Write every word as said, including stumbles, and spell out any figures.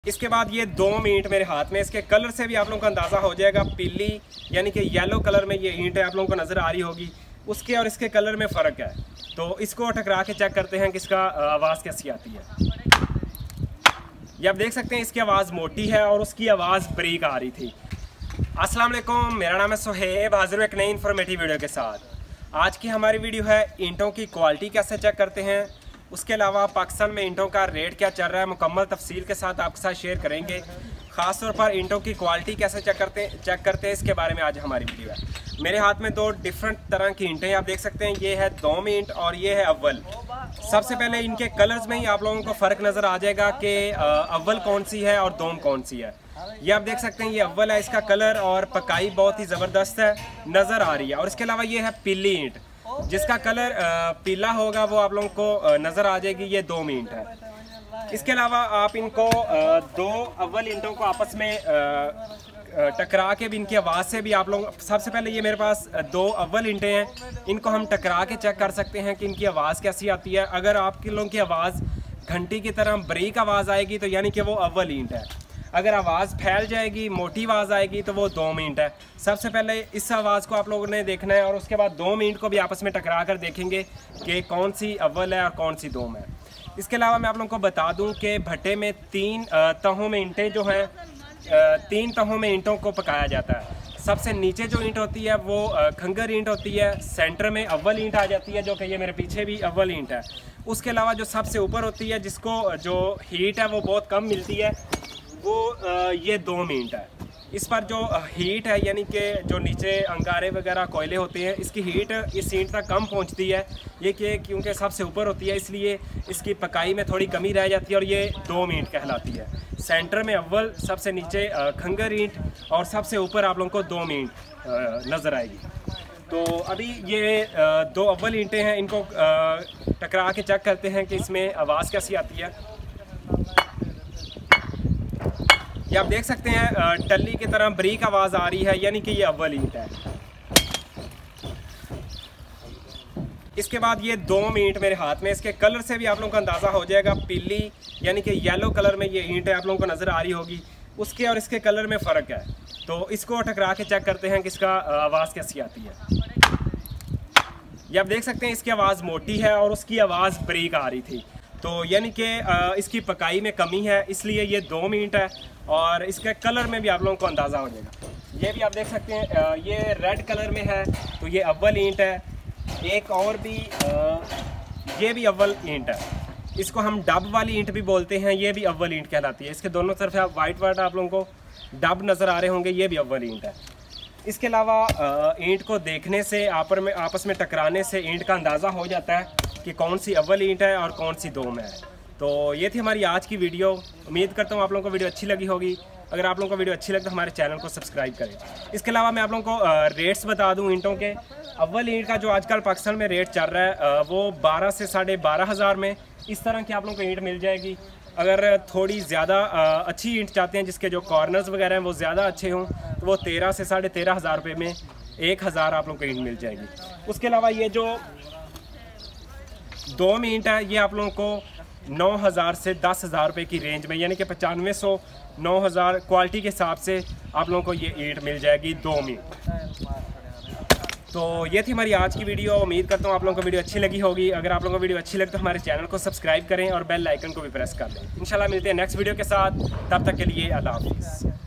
इसके बाद ये दो ईंट मेरे हाथ में, इसके कलर से भी आप लोगों को अंदाज़ा हो जाएगा, पीली यानी कि येलो कलर में ये ईंट है, आप लोगों को नज़र आ रही होगी। उसके और इसके कलर में फ़र्क है, तो इसको टकरा के चेक करते हैं कि इसका आवाज़ कैसी आती है। ये आप देख सकते हैं इसकी आवाज़ मोटी है और उसकी आवाज़ बारीक आ रही थी। अस्सलाम वालेकुम, मेरा नाम है सुहेब, हाजिर हूं एक नई इन्फॉर्मेटिव वीडियो के साथ। आज की हमारी वीडियो है ईंटों की क्वालिटी कैसे चेक करते हैं, उसके अलावा पाकिस्तान में ईंटों का रेट क्या चल रहा है, मुकम्मल तफसील के साथ आपके साथ शेयर करेंगे। ख़ास तौर पर ईंटों की क्वालिटी कैसे चेक करते हैं चेक करते हैं इसके बारे में आज हमारी वीडियो है। मेरे हाथ में दो डिफरेंट तरह की ईंटें आप देख सकते हैं, ये है दोम ईंट और ये है अव्वल। सबसे पहले इनके कलर्स में ही आप लोगों को फ़र्क नज़र आ जाएगा कि अव्वल कौन सी है और दोम कौन सी है। ये आप देख सकते हैं ये अव्वल है, इसका कलर और पकाई बहुत ही ज़बरदस्त है नज़र आ रही है। और इसके अलावा ये है पीली ईंट, जिसका कलर पीला होगा वो आप लोगों को नज़र आ जाएगी, ये दो ईंट है। इसके अलावा आप इनको दो अव्वल ईंटों को आपस में टकरा के भी इनकी आवाज़ से भी आप लोग, सबसे पहले ये मेरे पास दो अव्वल ईंटें हैं, इनको हम टकरा के चेक कर सकते हैं कि इनकी आवाज़ कैसी आती है। अगर आपके लोगों की आवाज़ घंटी की तरह बारीक आवाज़ आएगी तो यानी कि वो अव्वल ईंट है। अगर आवाज़ फैल जाएगी, मोटी आवाज़ आएगी तो वो दो ईंट है। सबसे पहले इस आवाज़ को आप लोगों ने देखना है और उसके बाद दो ईंट को भी आपस में टकरा कर देखेंगे कि कौन सी अव्वल है और कौन सी दोम है। इसके अलावा मैं आप लोगों को बता दूं कि भट्टे में तीन तहों में ईंटें जो हैं, तीन तहों में ईंटों को पकाया जाता है। सबसे नीचे जो ईंट होती है वो खंगर ईंट होती है, सेंटर में अव्वल ईंट आ जाती है जो कि ये मेरे पीछे भी अव्वल ईंट है। उसके अलावा जो सबसे ऊपर होती है, जिसको जो हीट है वो बहुत कम मिलती है, वो ये दो ईंट है। इस पर जो हीट है यानी कि जो नीचे अंगारे वगैरह कोयले होते हैं, इसकी हीट इस ईंट तक कम पहुंचती है। ये कि क्योंकि सबसे ऊपर होती है इसलिए इसकी पकाई में थोड़ी कमी रह जाती है और ये दो ईंट कहलाती है। सेंटर में अव्वल, सबसे नीचे खंगर ईंट और सबसे ऊपर आप लोगों को दो ईंट नज़र आएगी। तो अभी ये दो अव्वल ईंटें हैं, इनको टकरा के चेक करते हैं कि इसमें आवाज़ कैसी आती है। ये आप देख सकते हैं टल्ली की तरह बारीक आवाज़ आ रही है, यानी कि ये अव्वल ईंट है। इसके बाद ये दो ईंट मेरे हाथ में, इसके कलर से भी आप लोगों को अंदाज़ा हो जाएगा, पीली यानी कि येलो कलर में ये ईंट है, आप लोगों को नज़र आ रही होगी। उसके और इसके कलर में फ़र्क है, तो इसको टकरा के चेक करते हैं कि इसका आवाज़ कैसी आती है। ये आप देख सकते हैं इसकी आवाज़ मोटी है और उसकी आवाज़ बारीक आ रही थी, तो यानी कि इसकी पकाई में कमी है, इसलिए ये दो ईंट है। और इसके कलर में भी आप लोगों को अंदाज़ा हो जाएगा। ये भी आप देख सकते हैं ये रेड कलर में है, तो ये अव्वल ईंट है। एक और भी ये भी अव्वल ईंट है, इसको हम डब वाली ईंट भी बोलते हैं, ये भी अव्वल ईंट कहलाती है। इसके दोनों तरफ आप वाइट वाइट आप लोगों को डब नज़र आ रहे होंगे, ये भी अव्वल ईंट है। इसके अलावा ईंट को देखने से आपस में आपस में टकराने से ईंट का अंदाज़ा हो जाता है कि कौन सी अव्वल ईंट है और कौन सी दोम है। तो ये थी हमारी आज की वीडियो। उम्मीद करता हूँ आप लोगों को वीडियो अच्छी लगी होगी। अगर आप लोगों को वीडियो अच्छी लगे तो हमारे चैनल को सब्सक्राइब करें। इसके अलावा मैं आप लोगों को रेट्स बता दूँ ईंटों के। अव्वल ईंट का जो आजकल पाकिस्तान में रेट चल रहा है वो बारह से साढ़े बारह हज़ार में इस तरह की आप लोगों को ईंट मिल जाएगी। अगर थोड़ी ज़्यादा अच्छी ईंट चाहते हैं, जिसके जो कॉर्नर्स वगैरह हैं वो ज़्यादा अच्छे हों, तो वो तेरह से साढ़े तेरह हज़ार रुपये में एक हज़ार आप लोगों को ईंट मिल जाएगी। उसके अलावा ये जो दो ईंट है, ये आप लोगों को नौ हज़ार से दस हज़ार रुपये की रेंज में, यानी कि पचानवे सौ नौ हज़ार क्वालिटी के हिसाब से आप लोगों को ये ईंट मिल जाएगी दो ईंट। तो ये थी हमारी आज की वीडियो। उम्मीद करता हूँ आप लोगों को वीडियो अच्छी लगी होगी। अगर आप लोगों को वीडियो अच्छी लगे तो हमारे चैनल को सब्सक्राइब करें और बेल आइकन को भी प्रेस कर दें। इंशाल्लाह मिलते हैं नेक्स्ट वीडियो के साथ, तब तक के लिए अल्लाह हाफिज़।